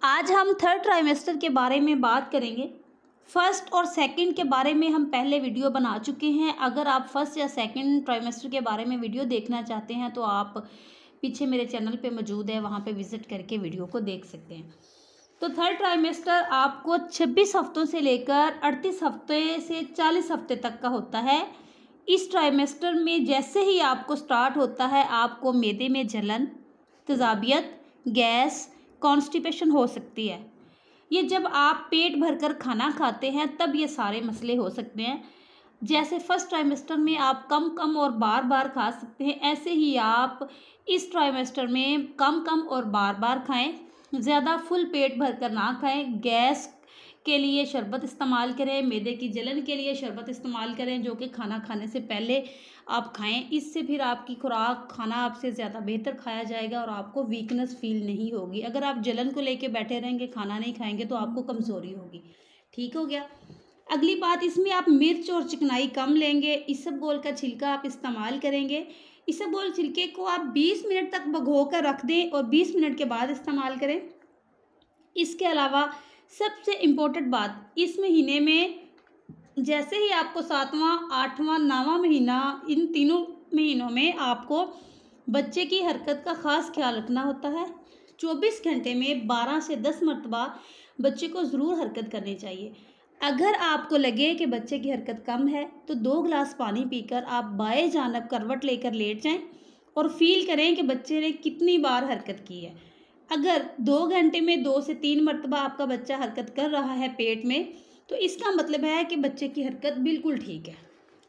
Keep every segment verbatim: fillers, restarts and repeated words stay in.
आज हम third trimester के बारे में बात करेंगे। फर्स्ट और सेकंड के बारे में हम पहले वीडियो बना चुके हैं। अगर आप फर्स्ट या सेकंड ट्राइमेस्टर के बारे में वीडियो देखना चाहते हैं तो आप पीछे मेरे चैनल पे मौजूद है, वहाँ पे विज़िट करके वीडियो को देख सकते हैं। तो थर्ड ट्राइमेस्टर आपको छब्बीस हफ्तों से लेकर अड़तीस हफ्ते से चालीस हफ्ते तक का होता है। इस ट्राइमेस्टर में जैसे ही आपको स्टार्ट होता है, आपको मैदे में जलन, तेज़ाबियत, गैस, कॉन्स्टिपेशन हो सकती है। ये जब आप पेट भरकर खाना खाते हैं तब ये सारे मसले हो सकते हैं। जैसे फर्स्ट ट्राइमेस्टर में आप कम कम और बार बार खा सकते हैं, ऐसे ही आप इस ट्राइमेस्टर में कम कम और बार बार खाएं। ज़्यादा फुल पेट भरकर ना खाएं। गैस के लिए शरबत इस्तेमाल करें, मैदे की जलन के लिए शरबत इस्तेमाल करें जो कि खाना खाने से पहले आप खाएं। इससे फिर आपकी खुराक खाना आपसे ज़्यादा बेहतर खाया जाएगा और आपको वीकनेस फील नहीं होगी। अगर आप जलन को लेके बैठे रहेंगे, खाना नहीं खाएंगे तो आपको कमज़ोरी होगी। ठीक हो गया। अगली बात, इसमें आप मिर्च और चिकनाई कम लेंगे। इसबगोल का छिलका आप इस्तेमाल करेंगे। इसबगोल छिलके को आप बीस मिनट तक भिगो कर रख दें और बीस मिनट के बाद इस्तेमाल करें। इसके अलावा सबसे इम्पोर्टेंट बात, इस महीने में जैसे ही आपको सातवां, आठवां, नौवां महीना, इन तीनों महीनों में आपको बच्चे की हरकत का ख़ास ख्याल रखना होता है। चौबीस घंटे में बारह से दस मरतबा बच्चे को ज़रूर हरकत करनी चाहिए। अगर आपको लगे कि बच्चे की हरकत कम है तो दो गिलास पानी पीकर आप बाएं जानिब करवट लेकर लेट जाएं और फील करें कि बच्चे ने कितनी बार हरकत की है। अगर दो घंटे में दो से तीन मरतबा आपका बच्चा हरकत कर रहा है पेट में, तो इसका मतलब है कि बच्चे की हरकत बिल्कुल ठीक है।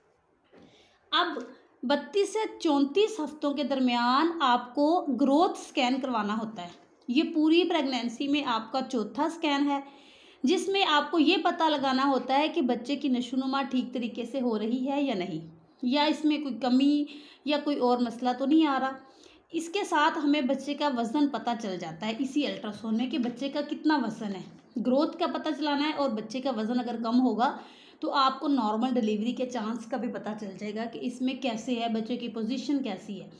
अब बत्तीस से चौंतीस हफ्तों के दरमियान आपको ग्रोथ स्कैन करवाना होता है। ये पूरी प्रेगनेंसी में आपका चौथा स्कैन है, जिसमें आपको ये पता लगाना होता है कि बच्चे की नशोनुमा ठीक तरीके से हो रही है या नहीं, या इसमें कोई कमी या कोई और मसला तो नहीं आ रहा। इसके साथ हमें बच्चे का वज़न पता चल जाता है इसी अल्ट्रासाउंड में कि बच्चे का कितना वज़न है। ग्रोथ का पता चलाना है और बच्चे का वज़न अगर कम होगा तो आपको नॉर्मल डिलीवरी के चांस का भी पता चल जाएगा कि इसमें कैसे है, बच्चे की पोजीशन कैसी है।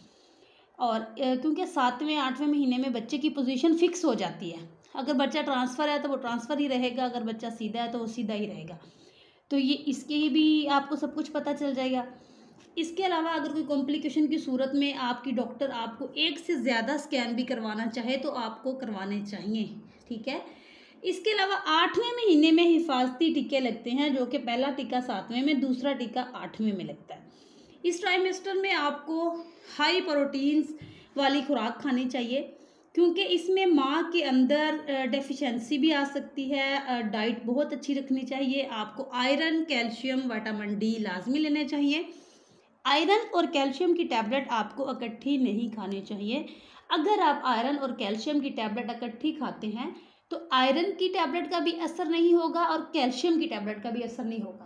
और क्योंकि सातवें आठवें महीने में बच्चे की पोजीशन फ़िक्स हो जाती है। अगर बच्चा ट्रांसफ़र है तो वो ट्रांसफ़र ही रहेगा, अगर बच्चा सीधा है तो वो सीधा ही रहेगा। तो ये इसके भी आपको सब कुछ पता चल जाएगा। इसके अलावा अगर कोई कॉम्प्लिकेशन की सूरत में आपकी डॉक्टर आपको एक से ज़्यादा स्कैन भी करवाना चाहे तो आपको करवाने चाहिए। ठीक है। इसके अलावा आठवें महीने में हिफाजती टीके लगते हैं, जो कि पहला टीका सातवें में, दूसरा टीका आठवें में लगता है। इस ट्राइमेस्टर में आपको हाई प्रोटीन्स वाली खुराक खानी चाहिए, क्योंकि इसमें माँ के अंदर डेफिशिएंसी भी आ सकती है। डाइट बहुत अच्छी रखनी चाहिए। आपको आयरन, कैल्शियम, विटामिन डी लाजमी लेने चाहिए। आयरन और कैल्शियम की टैबलेट आपको इकट्ठी नहीं खानी चाहिए। अगर आप आयरन और कैल्शियम की टैबलेट इकट्ठी खाते हैं तो आयरन की टैबलेट का भी असर नहीं होगा और कैल्शियम की टैबलेट का भी असर नहीं होगा।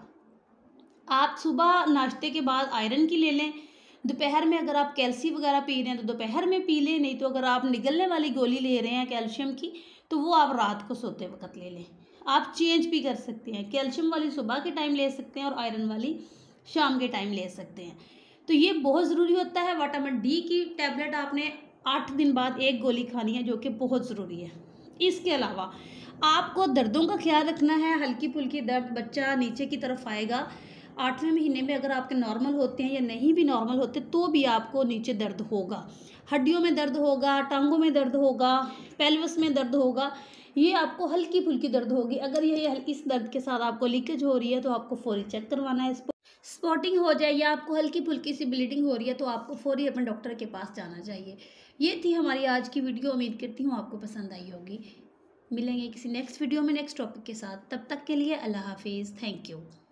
आप सुबह नाश्ते के बाद आयरन की ले लें, दोपहर में अगर आप कैल्सी वगैरह पी रहे हैं तो दोपहर में पी लें, नहीं तो अगर आप निगलने वाली गोली ले रहे हैं कैल्शियम की तो वो आप रात को सोते वक्त ले लें। आप चेंज भी कर सकते हैं, कैल्शियम वाली सुबह के टाइम ले सकते हैं और आयरन वाली शाम के टाइम ले सकते हैं। तो ये बहुत ज़रूरी होता है। विटामिन डी की टैबलेट आपने आठ दिन बाद एक गोली खानी है, जो कि बहुत ज़रूरी है। इसके अलावा आपको दर्दों का ख्याल रखना है। हल्की फुल्की दर्द, बच्चा नीचे की तरफ आएगा। आठवें महीने में अगर आपके नॉर्मल होते हैं या नहीं भी नॉर्मल होते तो भी आपको नीचे दर्द होगा, हड्डियों में दर्द होगा, टांगों में दर्द होगा, पेल्विस में दर्द होगा। ये आपको हल्की फुल्की दर्द होगी। अगर ये इस दर्द के साथ आपको लीकेज हो रही है तो आपको फौरी चेक करवाना है। स्पॉटिंग हो जाए या आपको हल्की फुल्की सी ब्लीडिंग हो रही है तो आपको फौरी अपने डॉक्टर के पास जाना चाहिए। ये थी हमारी आज की वीडियो। उम्मीद करती हूँ आपको पसंद आई होगी। मिलेंगे किसी नेक्स्ट वीडियो में नेक्स्ट टॉपिक के साथ। तब तक के लिए अल्लाह हाफिज़। Thank you.